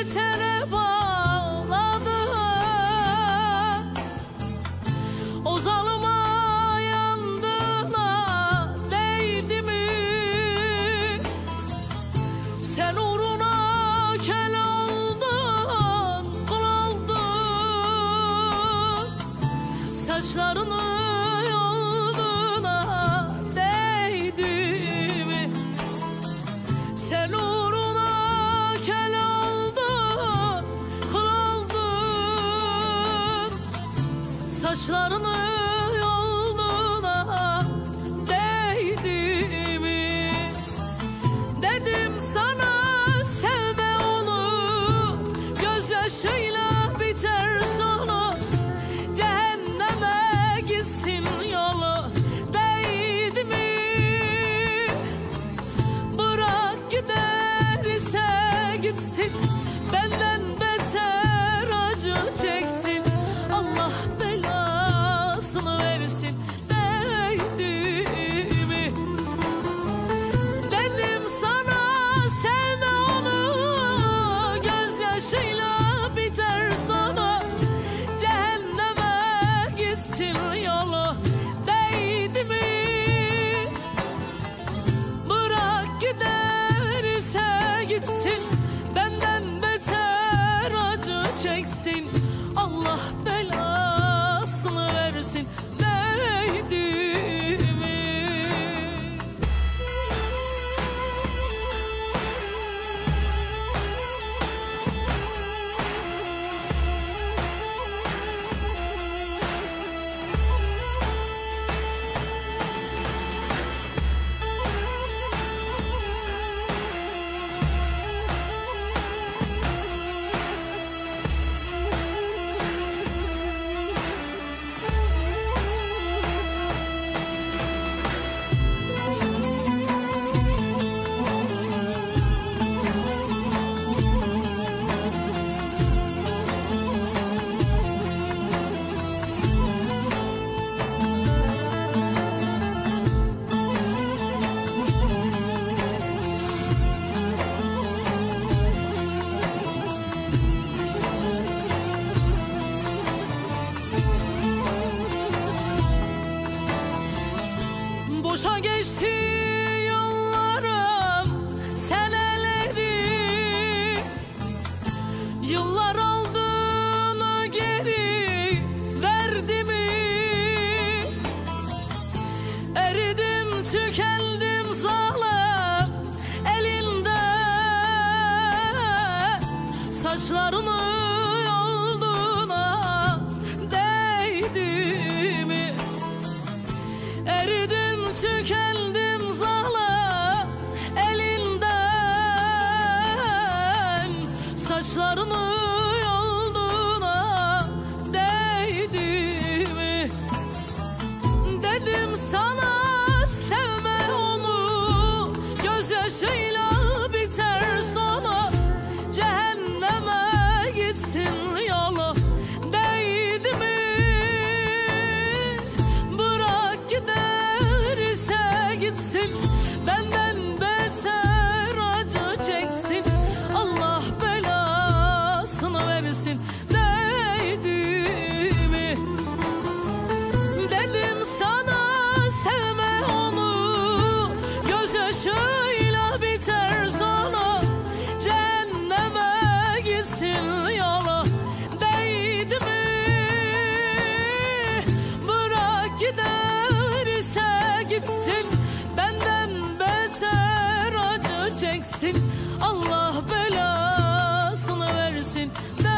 yetere bağladı. O zalıma yandığına değdi mi? Sen uğruna köle oldun, kul oldun. Saçlarını yolduğuna değdi mi? Sen uğruna köle oldun, kul oldun. Saçlarını yolduğuna değdi mi? Dedim sana sevme onu, gözyaşıyla biter sonu. Cehenneme gitsin yolu, değdi mi? Bırak giderse gitsin, benden beter acı çeksin. Allah belasını versin, değdi mi? Dedim sana sevme onu, gözyaşıyla biter sonu. Cehenneme gitsin yolu, değdi mi? Bırak giderse gitsin, benden beter acı çeksin. Allah belasını versin, değdi mi? Boşa geçti yollarım, seneleri. Yıllar olduğunu geri verdi mi? Eridim, tükendim zalim elinde. Saçlarını yolduğuna değdi mi? Eridim, tükendim zalim elinden. Saçlarını yolduğuna değdi mi? Dedim sana sevme onu, gözyaşıyla biter sonu. Cehenneme gitsin yolu, değdi mi? Bırak giderse gitsin, benden beter acı çeksin. Allah belasını versin, değdi mi? Dedim sana sevme onu, gözyaşıyla biter sonu. Cehenneme gitsin yolu, değdi mi? Bırak giderse gitsin, benden beter acı çeksin. Allah belasını versin.